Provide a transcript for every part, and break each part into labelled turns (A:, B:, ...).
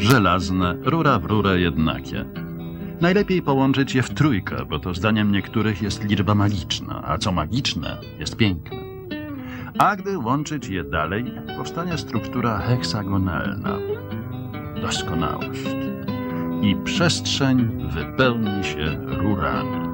A: żelazne, rura w rurę jednakie. Najlepiej połączyć je w trójkę, bo to zdaniem niektórych jest liczba magiczna, a co magiczne jest piękne. A gdy łączyć je dalej, powstanie struktura heksagonalna. Doskonałość. I przestrzeń wypełni się rurami.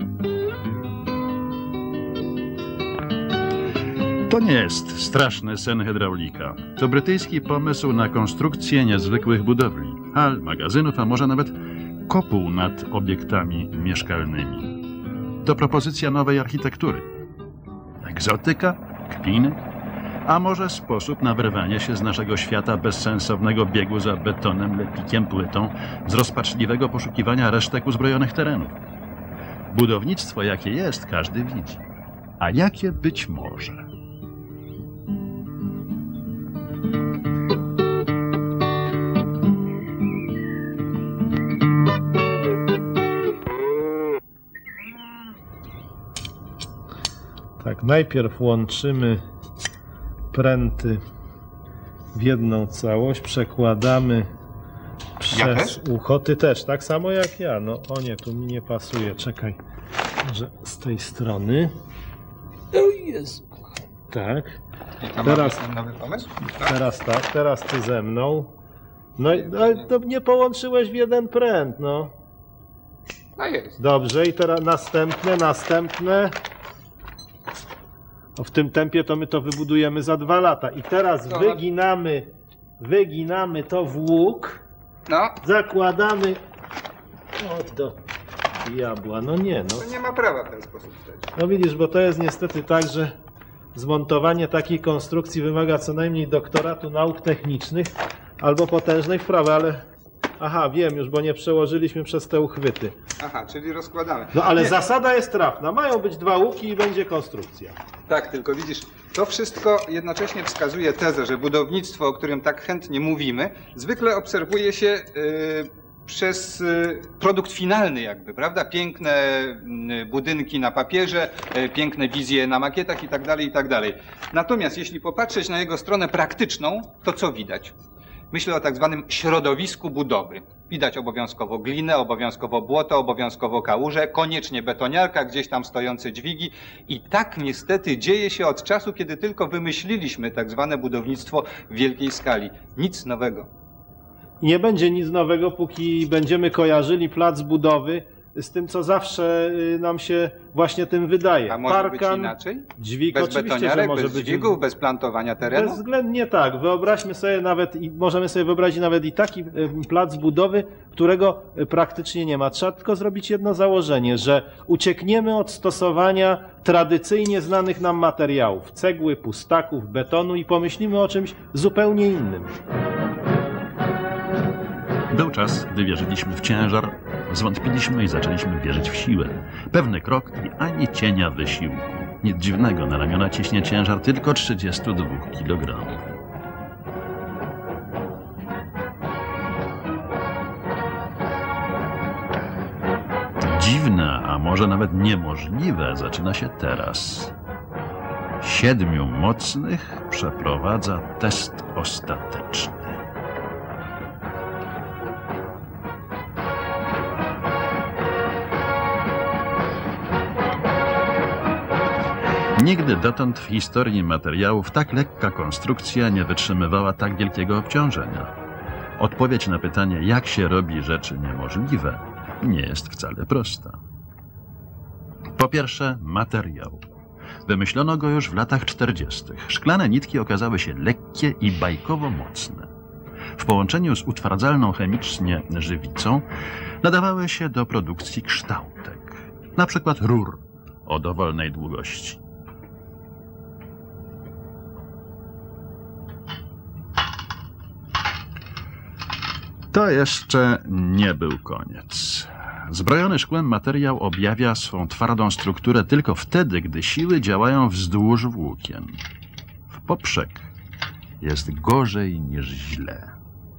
A: To nie jest straszny sen hydraulika. To brytyjski pomysł na konstrukcję niezwykłych budowli, hal, magazynów, a może nawet kopuł nad obiektami mieszkalnymi. To propozycja nowej architektury. Egzotyka? Kpiny? A może sposób na wyrwanie się z naszego świata bezsensownego biegu za betonem, lepikiem, płytą, z rozpaczliwego poszukiwania resztek uzbrojonych terenów? Budownictwo jakie jest, każdy widzi. A jakie być może?
B: Tak, najpierw łączymy pręty w jedną całość, przekładamy przez ucho. Ty też, tak samo jak ja. No o nie, tu mi nie pasuje, czekaj, może z tej strony. O Jezu. Tak. Teraz
C: nowy pomysł?
B: Teraz ty ze mną. No ale to nie połączyłeś w jeden pręt, no.
C: No jest.
B: Dobrze, i teraz następne. W tym tempie to my to wybudujemy za 2 lata. I teraz wyginamy to w łuk.
C: No.
B: Zakładamy. O, do diabła. No nie, no.
C: To nie ma prawa w ten sposób stać.
B: No widzisz, bo to jest niestety tak, że zmontowanie takiej konstrukcji wymaga co najmniej doktoratu nauk technicznych albo potężnej wprawy, ale... Aha, wiem już, bo nie przełożyliśmy przez te uchwyty.
C: Aha, czyli rozkładamy.
B: No ale zasada jest trafna. Mają być 2 łuki i będzie konstrukcja.
C: Tak, tylko widzisz, to wszystko jednocześnie wskazuje tezę, że budownictwo, o którym tak chętnie mówimy, zwykle obserwuje się przez produkt finalny jakby, prawda? Piękne budynki na papierze, piękne wizje na makietach i tak dalej. Natomiast jeśli popatrzeć na jego stronę praktyczną, to co widać? Myślę o tak zwanym środowisku budowy. Widać obowiązkowo glinę, obowiązkowo błoto, obowiązkowo kałużę, koniecznie betoniarka, gdzieś tam stojące dźwigi. I tak niestety dzieje się od czasu, kiedy tylko wymyśliliśmy tak zwane budownictwo w wielkiej skali. Nic nowego.
B: Nie będzie nic nowego, póki będziemy kojarzyli plac budowy z tym, co zawsze nam się właśnie tym wydaje.
C: A może być inaczej?
B: Dźwig,
C: bez
B: oczywiście,
C: betoniarek,
B: że może
C: bez
B: być
C: dźwigów, bez plantowania terenu?
B: Bezwzględnie tak. Wyobraźmy sobie możemy sobie wyobrazić nawet i taki plac budowy, którego praktycznie nie ma. Trzeba tylko zrobić jedno założenie, że uciekniemy od stosowania tradycyjnie znanych nam materiałów, cegły, pustaków, betonu i pomyślimy o czymś zupełnie innym.
A: Był czas, gdy wierzyliśmy w ciężar, zwątpiliśmy i zaczęliśmy wierzyć w siłę. Pewny krok i ani cienia wysiłku. Nic dziwnego, na ramiona ciśnie ciężar tylko 32 kg. Dziwne, a może nawet niemożliwe zaczyna się teraz. 7 mocnych przeprowadza test ostateczny. Nigdy dotąd w historii materiałów tak lekka konstrukcja nie wytrzymywała tak wielkiego obciążenia. Odpowiedź na pytanie, jak się robi rzeczy niemożliwe, nie jest wcale prosta. Po pierwsze, materiał. Wymyślono go już w latach 40. Szklane nitki okazały się lekkie i bajkowo mocne. W połączeniu z utwardzalną chemicznie żywicą nadawały się do produkcji kształtek, na przykład rur o dowolnej długości. To jeszcze nie był koniec. Zbrojony szkłem materiał objawia swą twardą strukturę tylko wtedy, gdy siły działają wzdłuż włókien. W poprzek jest gorzej niż źle.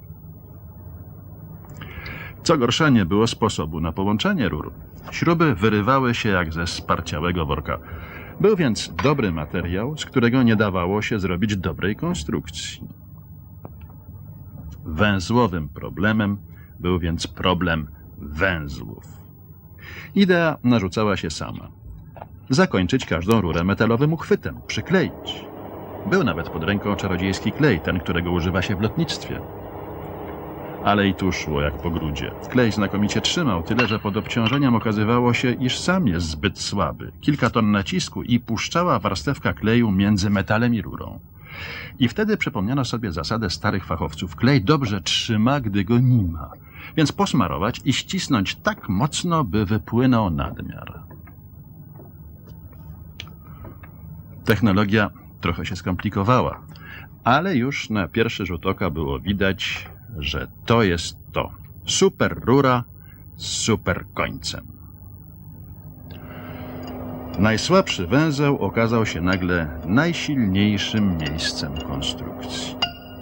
A: Co gorsza, nie było sposobu na połączenie rur. Śruby wyrywały się jak ze sparciałego worka. Był więc dobry materiał, z którego nie dawało się zrobić dobrej konstrukcji. Węzłowym problemem był więc problem węzłów. Idea narzucała się sama. Zakończyć każdą rurę metalowym uchwytem, przykleić. Był nawet pod ręką czarodziejski klej, ten, którego używa się w lotnictwie. Ale i tu szło jak po grudzie. Klej znakomicie trzymał, tyle że pod obciążeniem okazywało się, iż sam jest zbyt słaby. Kilka ton nacisku i puszczała warstewka kleju między metalem i rurą. I wtedy przypomniano sobie zasadę starych fachowców. Klej dobrze trzyma, gdy go nie ma. Więc posmarować i ścisnąć tak mocno, by wypłynął nadmiar. Technologia trochę się skomplikowała, ale już na pierwszy rzut oka było widać, że to jest to. Super rura z super końcem. Najsłabszy węzeł okazał się nagle najsilniejszym miejscem konstrukcji.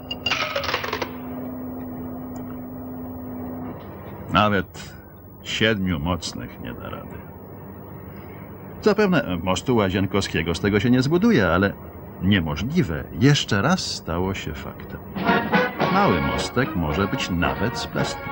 A: Nawet 7 mocnych nie da rady. Zapewne mostu łazienkowskiego z tego się nie zbuduje, ale niemożliwe jeszcze raz stało się faktem. Mały mostek może być nawet z plastiku.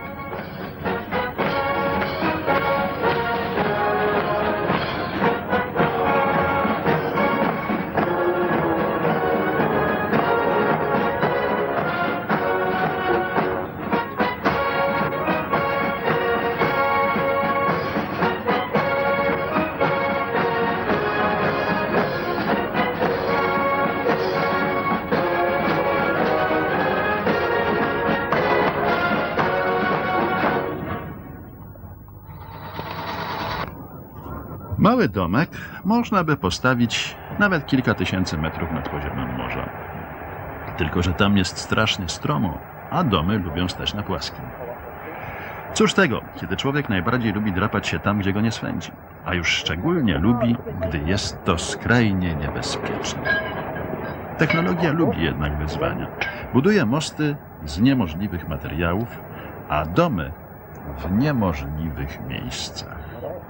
A: Mały domek można by postawić nawet kilka tysięcy metrów nad poziomem morza. Tylko że tam jest strasznie stromo, a domy lubią stać na płaskim. Cóż tego, kiedy człowiek najbardziej lubi drapać się tam, gdzie go nie swędzi, a już szczególnie lubi, gdy jest to skrajnie niebezpieczne. Technologia lubi jednak wyzwania. Buduje mosty z niemożliwych materiałów, a domy w niemożliwych miejscach.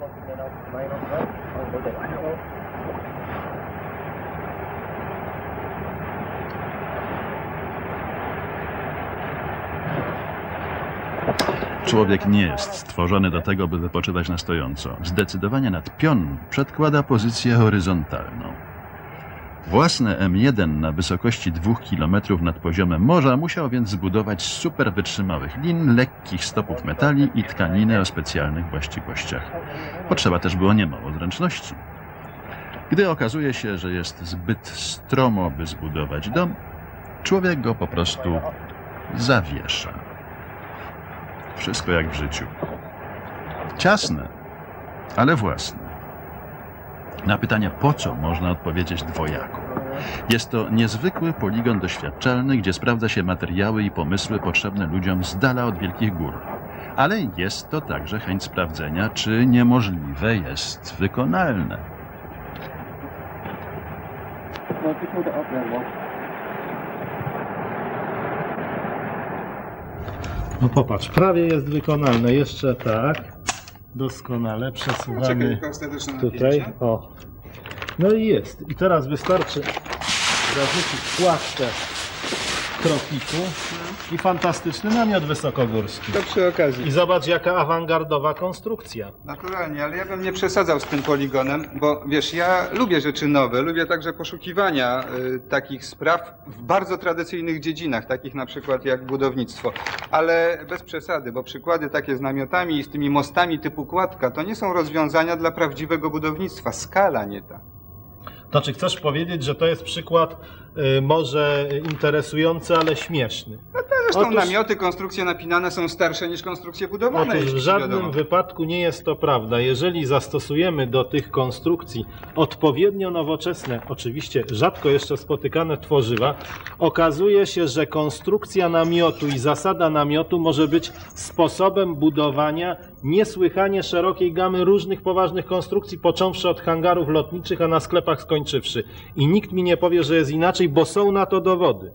A: Człowiek nie jest stworzony do tego, by wypoczywać na stojąco. Zdecydowanie nad pion przedkłada pozycję horyzontalną. Własne M1 na wysokości 2 km nad poziomem morza musiał więc zbudować z super wytrzymałych lin, lekkich stopów metali i tkaniny o specjalnych właściwościach. Potrzeba też było niemało zręczności. Gdy okazuje się, że jest zbyt stromo, by zbudować dom, człowiek go po prostu zawiesza. Wszystko jak w życiu. Ciasne, ale własne. Na pytanie po co można odpowiedzieć dwojako. Jest to niezwykły poligon doświadczalny, gdzie sprawdza się materiały i pomysły potrzebne ludziom z dala od wielkich gór. Ale jest to także chęć sprawdzenia, czy niemożliwe jest wykonalne.
B: No popatrz, prawie jest wykonalne. Jeszcze tak. Doskonale przesuwamy tutaj. O. No i jest. I teraz wystarczy zarzucić płaszczę tropiku i fantastyczny namiot wysokogórski.
C: To przy okazji.
B: I zobacz, jaka awangardowa konstrukcja.
C: Naturalnie, ale ja bym nie przesadzał z tym poligonem, bo wiesz, ja lubię rzeczy nowe, lubię także poszukiwania takich spraw w bardzo tradycyjnych dziedzinach, takich na przykład jak budownictwo, ale bez przesady, bo przykłady takie z namiotami i z tymi mostami typu kładka to nie są rozwiązania dla prawdziwego budownictwa, skala nie ta.
B: To czy chcesz powiedzieć, że to jest przykład może interesujący, ale śmieszny?
C: No to zresztą namioty, konstrukcje napinane są starsze niż konstrukcje budowane.
B: Otóż w żadnym wypadku nie jest to prawda. Jeżeli zastosujemy do tych konstrukcji odpowiednio nowoczesne, oczywiście rzadko jeszcze spotykane tworzywa, okazuje się, że konstrukcja namiotu i zasada namiotu może być sposobem budowania niesłychanie szerokiej gamy różnych poważnych konstrukcji, począwszy od hangarów lotniczych, a na sklepach skończywszy. I nikt mi nie powie, że jest inaczej, bo są na to dowody.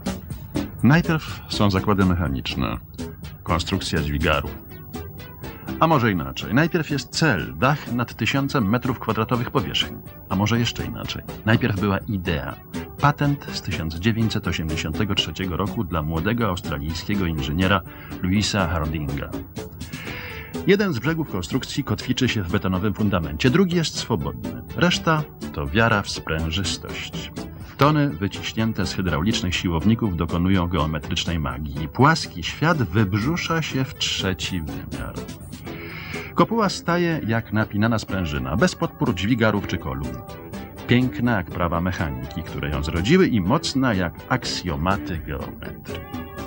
A: Najpierw są zakłady mechaniczne, konstrukcja dźwigaru. A może inaczej. Najpierw jest cel, dach nad 1000 m2 powierzchni. A może jeszcze inaczej. Najpierw była idea. Patent z 1983 roku dla młodego australijskiego inżyniera Louisa Hardinga. Jeden z brzegów konstrukcji kotwiczy się w betonowym fundamencie, drugi jest swobodny. Reszta to wiara w sprężystość. Tony wyciśnięte z hydraulicznych siłowników dokonują geometrycznej magii. Płaski świat wybrzusza się w trzeci wymiar. Kopuła staje jak napinana sprężyna, bez podpór dźwigarów czy kolumn. Piękna jak prawa mechaniki, które ją zrodziły, i mocna jak aksjomaty geometrii.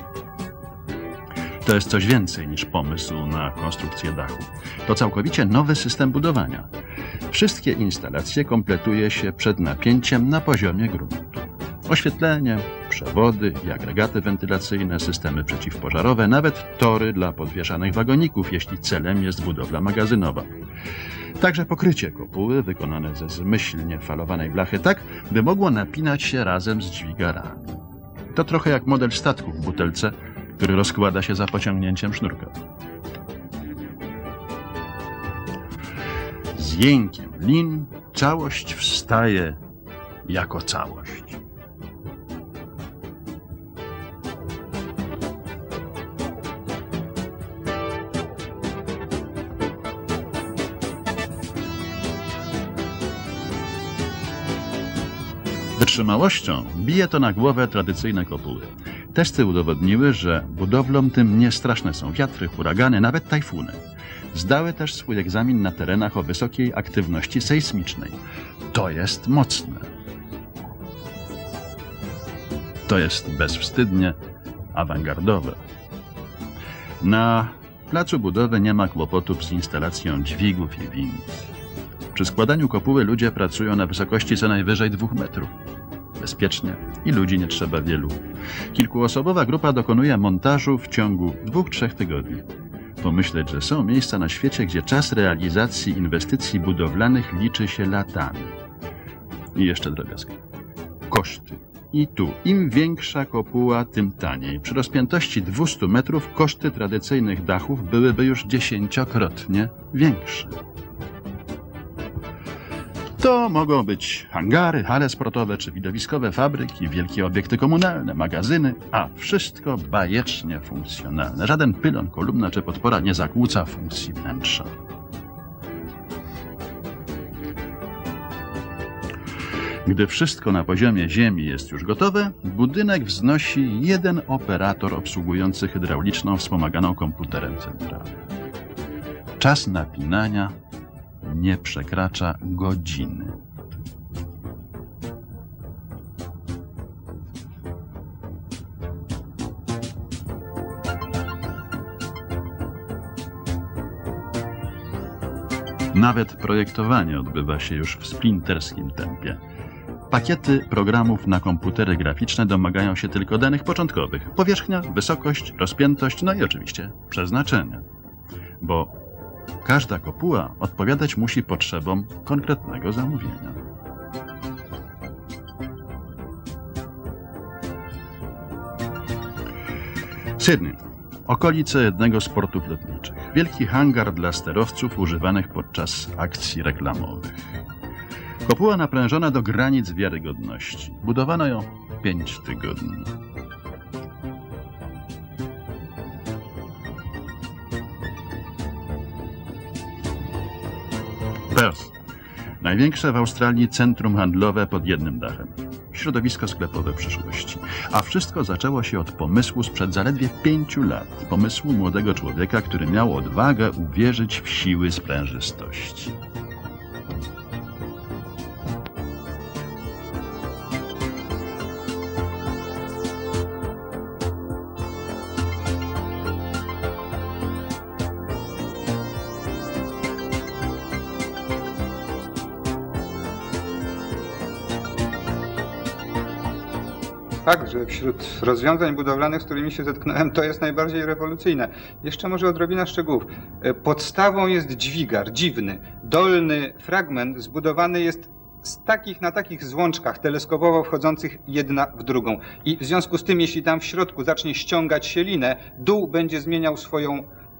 A: To jest coś więcej niż pomysł na konstrukcję dachu. To całkowicie nowy system budowania. Wszystkie instalacje kompletuje się przed napięciem na poziomie gruntu. Oświetlenie, przewody i agregaty wentylacyjne, systemy przeciwpożarowe, nawet tory dla podwieszanych wagoników, jeśli celem jest budowla magazynowa. Także pokrycie kopuły wykonane ze zmyślnie falowanej blachy tak, by mogło napinać się razem z dźwigarami. To trochę jak model statku w butelce, który rozkłada się za pociągnięciem sznurka. Z jękiem lin całość wstaje jako całość. Wytrzymałością bije to na głowę tradycyjne kopuły. Testy udowodniły, że budowlom tym nie straszne są wiatry, huragany, nawet tajfuny. Zdały też swój egzamin na terenach o wysokiej aktywności sejsmicznej. To jest mocne. To jest bezwstydnie awangardowe. Na placu budowy nie ma kłopotów z instalacją dźwigów i wind. Przy składaniu kopuły ludzie pracują na wysokości co najwyżej 2 metrów. Bezpiecznie i ludzi nie trzeba wielu. Kilkuosobowa grupa dokonuje montażu w ciągu 2-3 tygodni. Pomyśleć, że są miejsca na świecie, gdzie czas realizacji inwestycji budowlanych liczy się latami. I jeszcze drobiazg. Koszty. I tu im większa kopuła, tym taniej. Przy rozpiętości 200 metrów koszty tradycyjnych dachów byłyby już 10-krotnie większe. To mogą być hangary, hale sportowe czy widowiskowe fabryki, wielkie obiekty komunalne, magazyny, a wszystko bajecznie funkcjonalne. Żaden pylon, kolumna czy podpora nie zakłóca funkcji wnętrza. Gdy wszystko na poziomie ziemi jest już gotowe, budynek wznosi jeden operator obsługujący hydrauliczną wspomaganą komputerem centralnym. Czas napinania nie przekracza godziny. Nawet projektowanie odbywa się już w sprinterskim tempie. Pakiety programów na komputery graficzne domagają się tylko danych początkowych. Powierzchnia, wysokość, rozpiętość, no i oczywiście przeznaczenie. Bo każda kopuła odpowiadać musi potrzebom konkretnego zamówienia. Sydney. Okolice jednego z portów lotniczych. Wielki hangar dla sterowców używanych podczas akcji reklamowych. Kopuła naprężona do granic wiarygodności. Budowano ją 5 tygodni. Perth. Największe w Australii centrum handlowe pod jednym dachem. Środowisko sklepowe przyszłości. A wszystko zaczęło się od pomysłu sprzed zaledwie 5 lat. Pomysłu młodego człowieka, który miał odwagę uwierzyć w siły sprężystości.
C: Fakt, że wśród rozwiązań budowlanych, z którymi się zetknąłem, to jest najbardziej rewolucyjne. Jeszcze może odrobina szczegółów. Podstawą jest dźwigar, dziwny. Dolny fragment zbudowany jest na takich złączkach teleskopowo wchodzących jedna w drugą. I w związku z tym, jeśli tam w środku zacznie ściągać się linę, dół będzie zmieniał swoją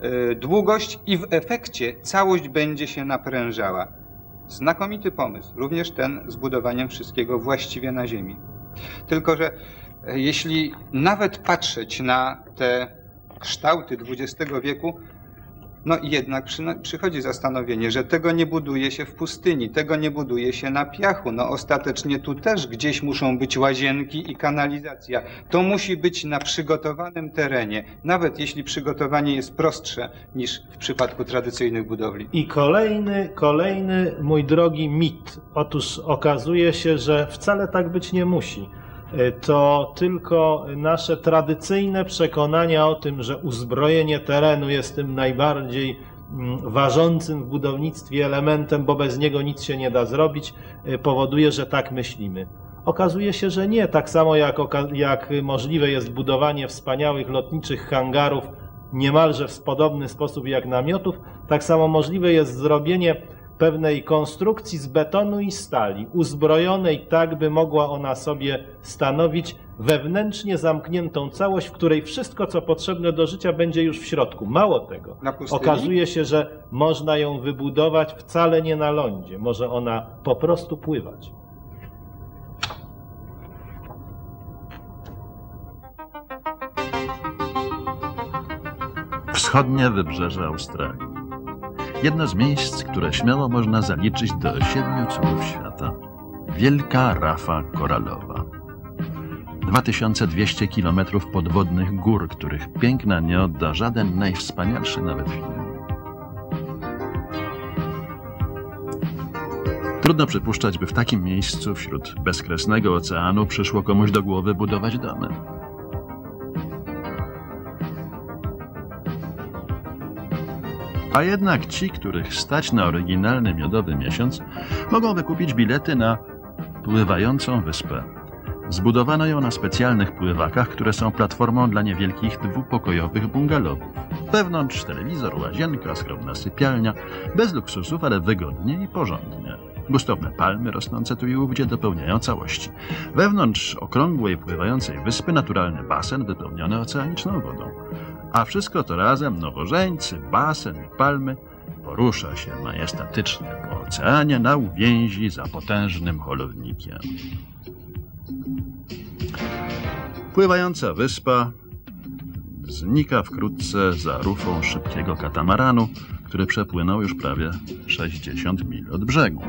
C: długość i w efekcie całość będzie się naprężała. Znakomity pomysł, również ten z budowaniem wszystkiego właściwie na ziemi. Tylko że jeśli nawet patrzeć na te kształty XX wieku, no i jednak przychodzi zastanowienie, że tego nie buduje się w pustyni, tego nie buduje się na piachu. No ostatecznie tu też gdzieś muszą być łazienki i kanalizacja. To musi być na przygotowanym terenie, nawet jeśli przygotowanie jest prostsze niż w przypadku tradycyjnych budowli.
B: I kolejny, mój drogi, mit. Otóż okazuje się, że wcale tak być nie musi. To tylko nasze tradycyjne przekonania o tym, że uzbrojenie terenu jest tym najbardziej ważącym w budownictwie elementem, bo bez niego nic się nie da zrobić, powoduje, że tak myślimy. Okazuje się, że nie. Tak samo jak możliwe jest budowanie wspaniałych lotniczych hangarów niemalże w podobny sposób jak namiotów, tak samo możliwe jest zrobienie pewnej konstrukcji z betonu i stali, uzbrojonej tak, by mogła ona sobie stanowić wewnętrznie zamkniętą całość, w której wszystko, co potrzebne do życia, będzie już w środku. Mało tego, okazuje się, że można ją wybudować wcale nie na lądzie, może ona po prostu pływać.
A: Wschodnie wybrzeże Australii. Jedno z miejsc, które śmiało można zaliczyć do 7 cudów świata. Wielka rafa koralowa. 2200 km podwodnych gór, których piękna nie odda żaden najwspanialszy nawet film. Trudno przypuszczać, by w takim miejscu, wśród bezkresnego oceanu, przyszło komuś do głowy budować domy. A jednak ci, których stać na oryginalny miodowy miesiąc, mogą wykupić bilety na pływającą wyspę. Zbudowano ją na specjalnych pływakach, które są platformą dla niewielkich dwupokojowych bungalowów. Wewnątrz telewizor, łazienka, skromna sypialnia, bez luksusów, ale wygodnie i porządnie. Gustowne palmy rosnące tu i ówdzie dopełniają całości. Wewnątrz okrągłej pływającej wyspy naturalny basen wypełniony oceaniczną wodą. A wszystko to razem, nowożeńcy, basen i palmy, porusza się majestatycznie po oceanie na uwięzi za potężnym holownikiem. Pływająca wyspa znika wkrótce za rufą szybkiego katamaranu, który przepłynął już prawie 60 mil od brzegu.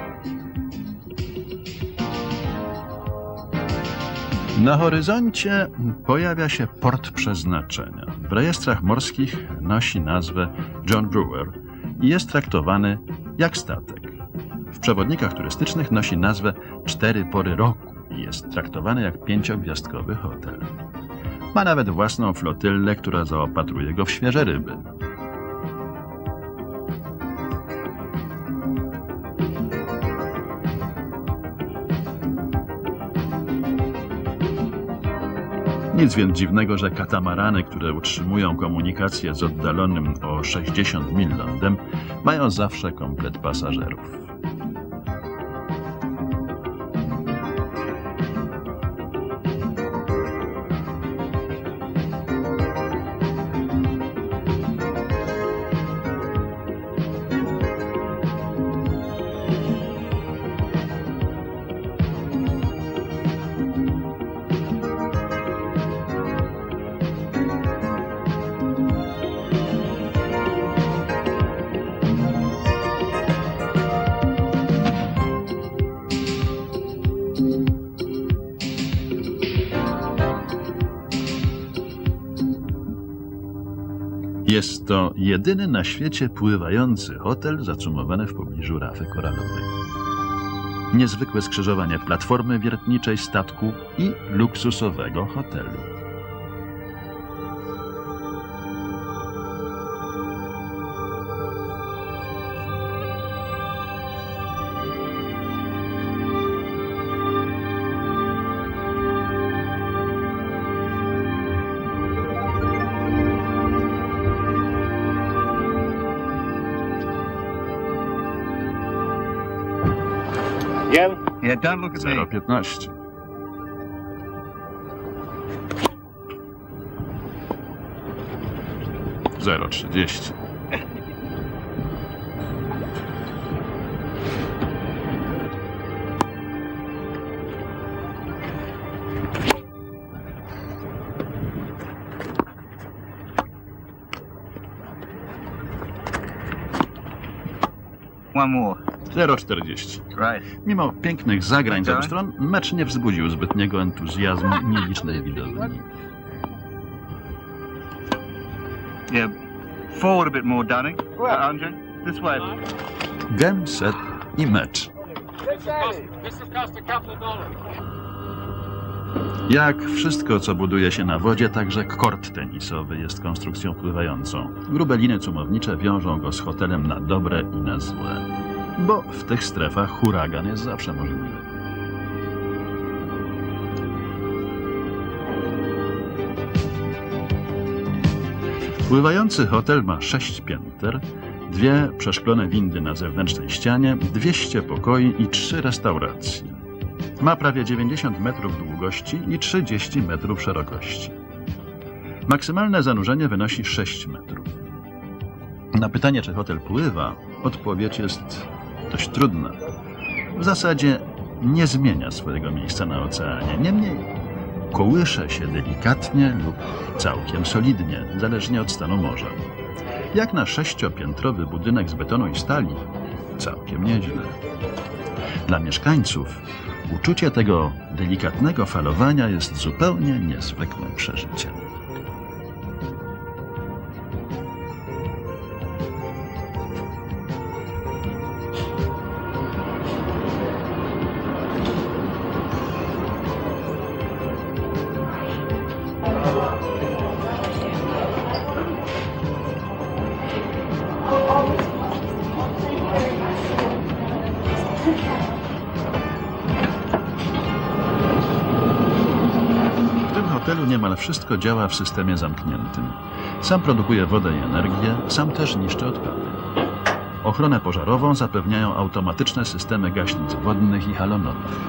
A: Na horyzoncie pojawia się port przeznaczenia. W rejestrach morskich nosi nazwę John Brewer i jest traktowany jak statek. W przewodnikach turystycznych nosi nazwę 4 pory roku i jest traktowany jak 5-gwiazdkowy hotel. Ma nawet własną flotyllę, która zaopatruje go w świeże ryby. Nic więc dziwnego, że katamarany, które utrzymują komunikację z oddalonym o 60 mil lądem, mają zawsze komplet pasażerów. Jest to jedyny na świecie pływający hotel zacumowany w pobliżu rafy koralowej. Niezwykłe skrzyżowanie platformy wiertniczej statku i luksusowego hotelu.
D: Yeah, don't look at me.
A: 0,15. 0,30.
D: One more.
A: 0,40.
D: Right.
A: Mimo pięknych zagrań z obu stron, mecz nie wzbudził zbytniego entuzjazmu nielicznej widowni.
D: Yeah. Forward a bit more, darling. Andre, this way.
A: Game, set i mecz. Jak wszystko, co buduje się na wodzie, także kort tenisowy jest konstrukcją pływającą. Grube liny cumownicze wiążą go z hotelem na dobre i na złe. Bo w tych strefach huragan jest zawsze możliwy. Pływający hotel ma 6 pięter, 2 przeszklone windy na zewnętrznej ścianie, 200 pokoi i 3 restauracje. Ma prawie 90 metrów długości i 30 metrów szerokości. Maksymalne zanurzenie wynosi 6 metrów. Na pytanie, czy hotel pływa, odpowiedź jest dość trudna. W zasadzie nie zmienia swojego miejsca na oceanie. Niemniej kołysze się delikatnie lub całkiem solidnie, zależnie od stanu morza. Jak na 6-piętrowy budynek z betonu i stali, całkiem nieźle. Dla mieszkańców uczucie tego delikatnego falowania jest zupełnie niezwykłym przeżyciem. W hotelu niemal wszystko działa w systemie zamkniętym. Sam produkuje wodę i energię, sam też niszczy odpady. Ochronę pożarową zapewniają automatyczne systemy gaśnic wodnych i halonowych.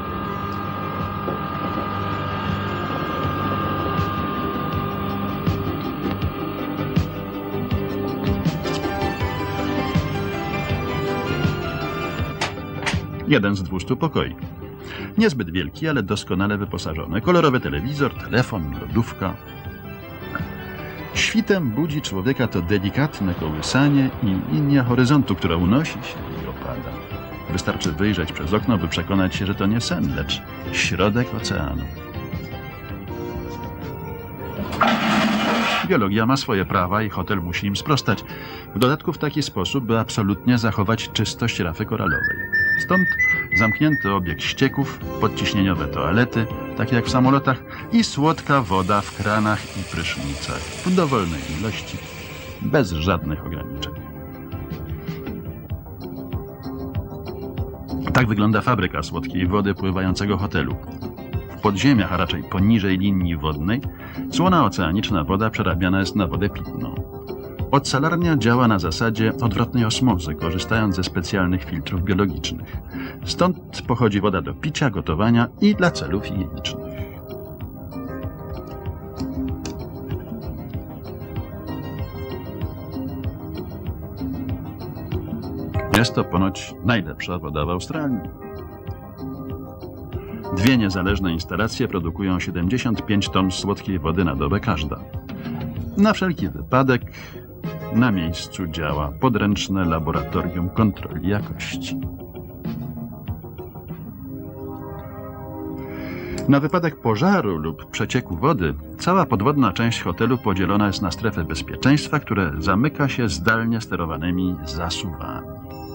A: Jeden z 200 pokoi. Niezbyt wielki, ale doskonale wyposażony. Kolorowy telewizor, telefon, lodówka. Świtem budzi człowieka to delikatne kołysanie i linia horyzontu, która unosi się i opada. Wystarczy wyjrzeć przez okno, by przekonać się, że to nie sen, lecz środek oceanu. Biologia ma swoje prawa i hotel musi im sprostać. W dodatku w taki sposób, by absolutnie zachować czystość rafy koralowej. Stąd zamknięty obieg ścieków, podciśnieniowe toalety, takie jak w samolotach, i słodka woda w kranach i prysznicach w dowolnej ilości, bez żadnych ograniczeń. Tak wygląda fabryka słodkiej wody pływającego hotelu. W podziemiach, a raczej poniżej linii wodnej, słona oceaniczna woda przerabiana jest na wodę pitną. Odsalarnia działa na zasadzie odwrotnej osmozy, korzystając ze specjalnych filtrów biologicznych. Stąd pochodzi woda do picia, gotowania i dla celów higienicznych. Jest to ponoć najlepsza woda w Australii. 2 niezależne instalacje produkują 75 ton słodkiej wody na dobę każda. Na wszelki wypadek na miejscu działa podręczne laboratorium kontroli jakości. Na wypadek pożaru lub przecieku wody cała podwodna część hotelu podzielona jest na strefy bezpieczeństwa, które zamyka się zdalnie sterowanymi zasuwami.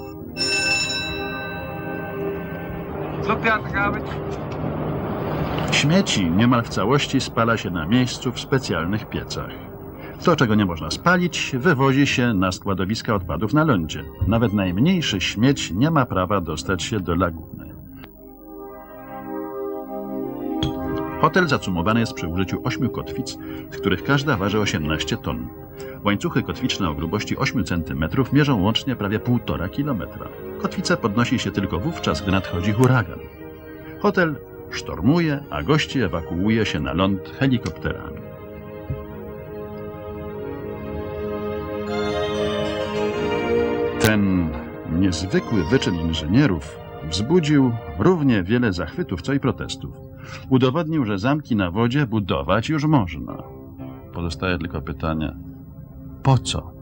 A: Śmieci niemal w całości spala się na miejscu w specjalnych piecach. To, czego nie można spalić, wywozi się na składowiska odpadów na lądzie. Nawet najmniejszy śmieć nie ma prawa dostać się do laguny. Hotel zacumowany jest przy użyciu 8 kotwic, z których każda waży 18 ton. Łańcuchy kotwiczne o grubości 8 cm mierzą łącznie prawie 1,5 kilometra. Kotwice podnosi się tylko wówczas, gdy nadchodzi huragan. Hotel sztormuje, a gości ewakuuje się na ląd helikopterami. niezwykły wyczyn inżynierów wzbudził równie wiele zachwytów, co i protestów. Udowodnił, że zamki na wodzie budować już można. Pozostaje tylko pytanie, po co?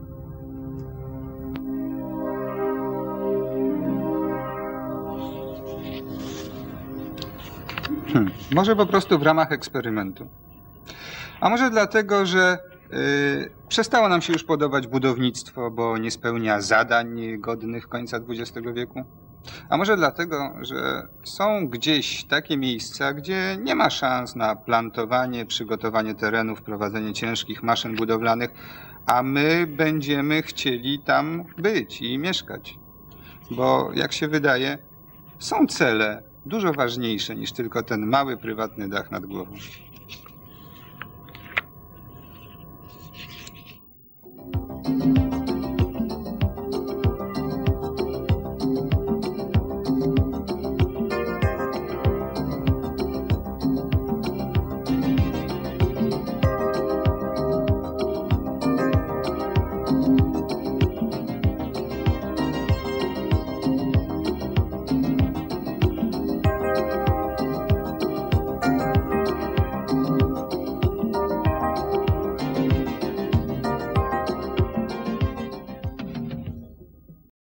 C: Może po prostu w ramach eksperymentu. A może dlatego, że przestało nam się już podobać budownictwo, bo nie spełnia zadań godnych końca XX wieku? A może dlatego, że są gdzieś takie miejsca, gdzie nie ma szans na plantowanie, przygotowanie terenów, prowadzenie ciężkich maszyn budowlanych, a my będziemy chcieli tam być i mieszkać. Bo jak się wydaje, są cele dużo ważniejsze niż tylko ten mały, prywatny dach nad głową.